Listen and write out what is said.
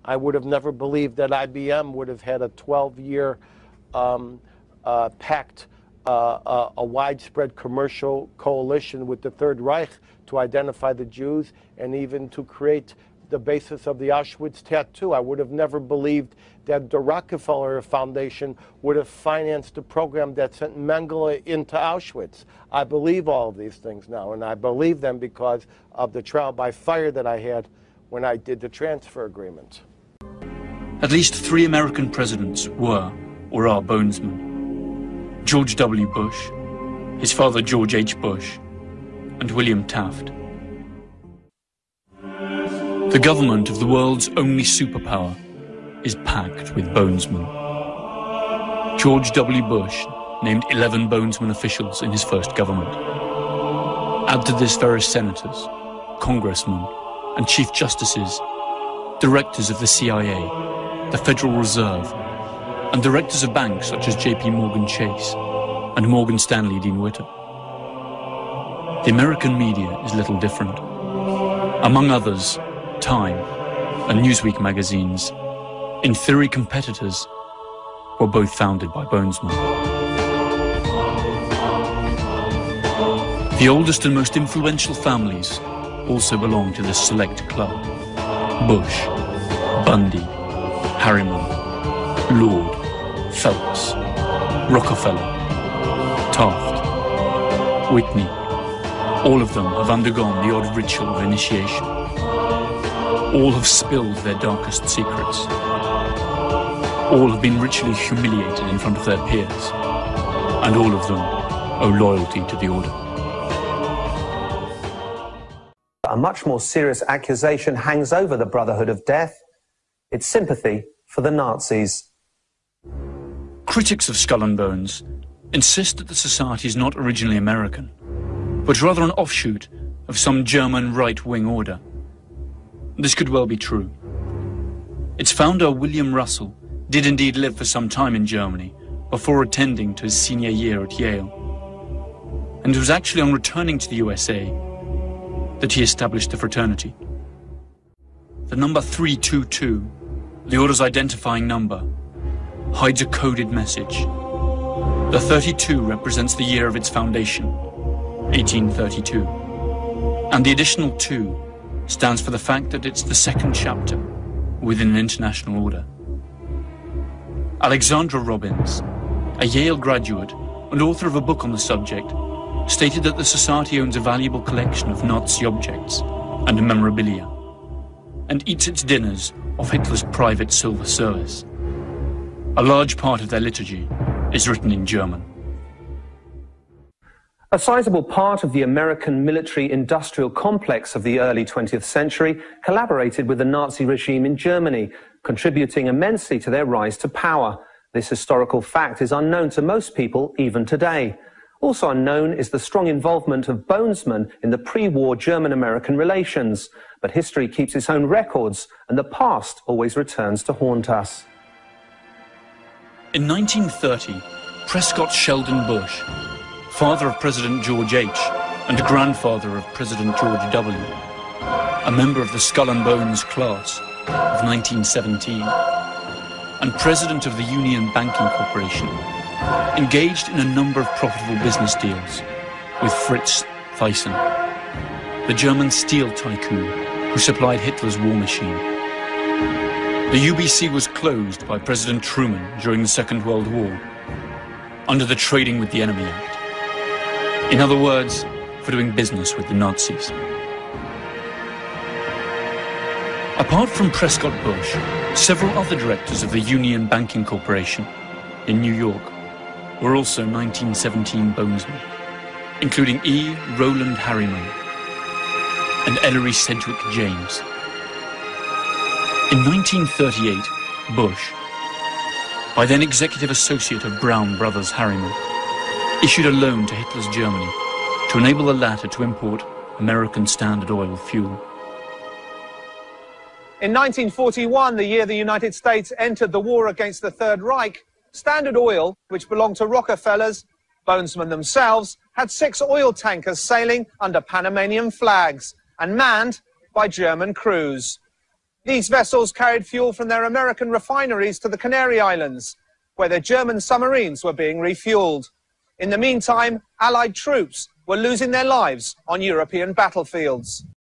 I would have never believed that IBM would have had a 12-year pact, a widespread commercial coalition with the Third Reich to identify the Jews and even to create the basis of the Auschwitz tattoo. I would have never believed that the Rockefeller Foundation would have financed a program that sent Mengele into Auschwitz. I believe all of these things now, and I believe them because of the trial by fire that I had when I did the transfer agreement. At least 3 American presidents were or are bonesmen: George W. Bush, his father George H. Bush, and William Taft. The government of the world's only superpower is packed with bonesmen. George W. Bush named 11 bonesman officials in his first government. Add to this various senators, congressmen, and chief justices, directors of the CIA, the Federal Reserve, and directors of banks such as J.P. Morgan Chase and Morgan Stanley Dean Witter. The American media is little different. Among others, Time and Newsweek magazines, in theory competitors, were both founded by bonesmen. The oldest and most influential families also belong to this select club: Bush, Bundy, Harriman, Lord, Phelps, Rockefeller, Taft, Whitney. All of them have undergone the odd ritual of initiation. All have spilled their darkest secrets. All have been ritually humiliated in front of their peers. And all of them owe loyalty to the order. A much more serious accusation hangs over the Brotherhood of Death. It's sympathy for the Nazis. Critics of Skull and Bones insist that the society is not originally American, but rather an offshoot of some German right-wing order. This could well be true. Its founder, William Russell, did indeed live for some time in Germany before attending to his senior year at Yale. And it was actually on returning to the USA that he established the fraternity. The number 322, the order's identifying number, hides a coded message. The 32 represents the year of its foundation, 1832. And the additional 2 stands for the fact that it's the second chapter within an international order. Alexandra Robbins, a Yale graduate and author of a book on the subject, stated that the society owns a valuable collection of Nazi objects and memorabilia, and eats its dinners off Hitler's private silver service. A large part of their liturgy is written in German. A sizable part of the American military-industrial complex of the early 20th century collaborated with the Nazi regime in Germany, contributing immensely to their rise to power. This historical fact is unknown to most people even today. Also unknown is the strong involvement of bonesmen in the pre-war German-American relations. But history keeps its own records, and the past always returns to haunt us. In 1930, Prescott Sheldon Bush, father of President George H. and grandfather of President George W., a member of the Skull and Bones class of 1917, and president of the Union Banking Corporation, engaged in a number of profitable business deals with Fritz Thyssen, the German steel tycoon who supplied Hitler's war machine. The UBC was closed by President Truman during the Second World War under the Trading with the Enemy Act. In other words, for doing business with the Nazis. Apart from Prescott Bush, several other directors of the Union Banking Corporation in New York were also 1917 bonesmen, including E. Rowland Harriman and Ellery Sedgwick James. In 1938, Bush, by then executive associate of Brown Brothers Harriman, issued a loan to Hitler's Germany to enable the latter to import American Standard Oil fuel. In 1941, the year the United States entered the war against the Third Reich, Standard Oil, which belonged to Rockefellers, bonesmen themselves, had 6 oil tankers sailing under Panamanian flags and manned by German crews. These vessels carried fuel from their American refineries to the Canary Islands, where their German submarines were being refueled. In the meantime, Allied troops were losing their lives on European battlefields.